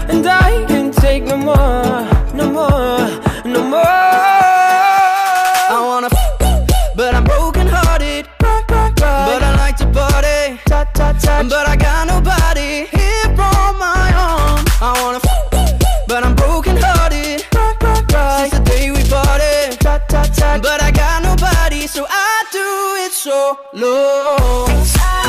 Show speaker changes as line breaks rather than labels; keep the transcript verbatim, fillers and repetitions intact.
and I can't take no more, no more, no more. I wanna f, but I'm broken hearted. But I like to party, but I got nobody here on my own. I wanna f, but I'm broken hearted since the day we parted. But I got nobody, so I do it solo.